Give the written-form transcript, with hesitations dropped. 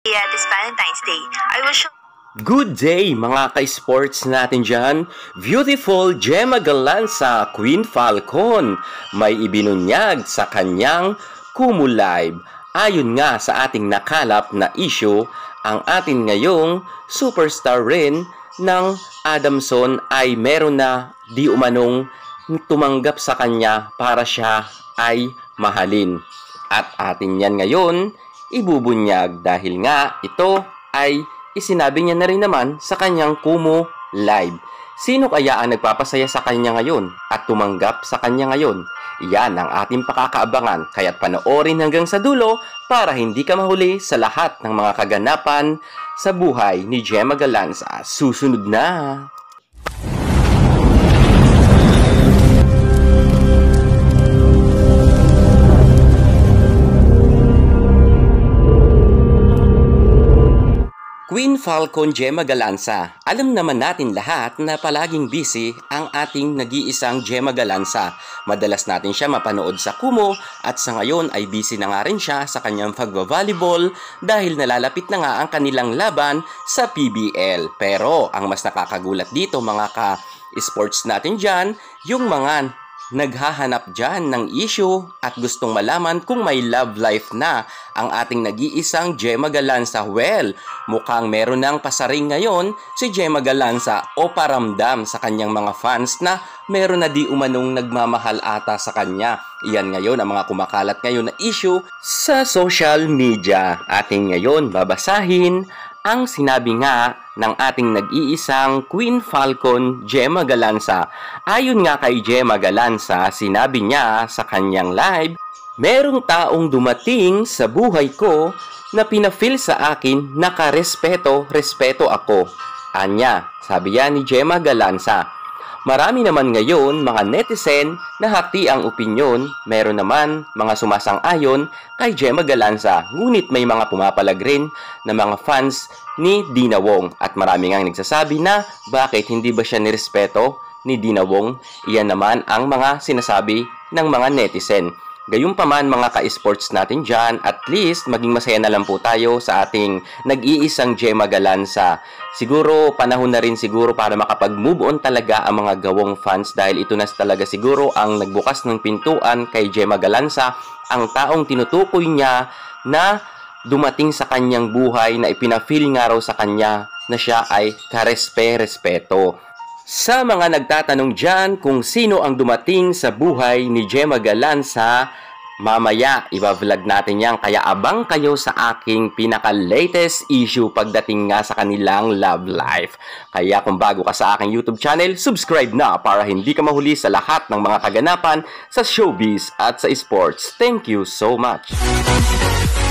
this Valentine's Day, I will show. Good day mga ka-sports natin dyan. Beautiful Gemma Galanza, Queen Falcon, may ibinunyag sa kanyang Kumu Live. Ayon nga sa ating nakalap na issue, ang atin ngayong superstar rin ng Adamson ay meron na di umanong tumanggap sa kanya para siya ay mahalin. At atin yan ngayon ibubunyag dahil nga ito ay isinabi niya na rin naman sa kanyang Kumu Live. Sino kaya ang nagpapasaya sa kanya ngayon at tumanggap sa kanya ngayon? Yan ang ating pakakaabangan, kaya't panoorin hanggang sa dulo para hindi ka mahuli sa lahat ng mga kaganapan sa buhay ni Gemma Galanza. Susunod na! Queen Falcon Gemma Galanza. Alam naman natin lahat na palaging busy ang ating nag-iisang Gemma Galanza. Madalas natin siya mapanood sa Kumu at sa ngayon ay busy na nga rin siya sa kanyang pagbavolleyball dahil nalalapit na nga ang kanilang laban sa PBL. Pero ang mas nakakagulat dito mga ka-sports natin dyan, yung mga naghahanap dyan ng issue at gustong malaman kung may love life na ang ating nag-iisang Gemma Galanza. Well, mukhang meron ng pasaring ngayon si Gemma Galanza o paramdam sa kanyang mga fans na meron na di umanong nagmamahal ata sa kanya. Iyan ngayon ang mga kumakalat ngayon na issue sa social media. Ating ngayon babasahin ang sinabi nga ng ating nag-iisang Queen Falcon, Gemma Galanza. Ayon nga kay Gemma Galanza, sinabi niya sa kanyang live, merong taong dumating sa buhay ko na pinafeel sa akin na respeto ako. Anya, sabi yan ni Gemma Galanza. Marami naman ngayon mga netizen na hati ang opinyon, meron naman mga sumasang-ayon kay Gemma Galanza, ngunit may mga pumapalag rin na mga fans ni Dina Wong at marami ngang nagsasabi na bakit hindi ba siya nirespeto ni Dina Wong. Iyan naman ang mga sinasabi ng mga netizen. Gayunpaman mga ka-sports natin dyan, at least maging masaya na lang po tayo sa ating nag-iisang Gemma Galanza. Siguro panahon na rin siguro para makapag-move on talaga ang mga gawong fans dahil ito na talaga siguro ang nagbukas ng pintuan kay Gemma Galanza, ang taong tinutukoy niya na dumating sa kanyang buhay na ipinafeel nga raw sa kanya na siya ay karespe-respeto. Sa mga nagtatanong dyan kung sino ang dumating sa buhay ni Gemma Galanza, mamaya iba-vlog natin yan, kaya abang kayo sa aking pinaka-latest issue pagdating nga sa kanilang love life. Kaya kung bago ka sa aking YouTube channel, subscribe na para hindi ka mahuli sa lahat ng mga kaganapan sa showbiz at sa sports. Thank you so much!